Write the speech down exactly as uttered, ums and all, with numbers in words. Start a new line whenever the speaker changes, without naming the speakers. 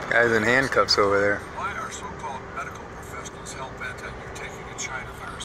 Guy's in handcuffs over there.
Why are so-called medical professionals hell-bent on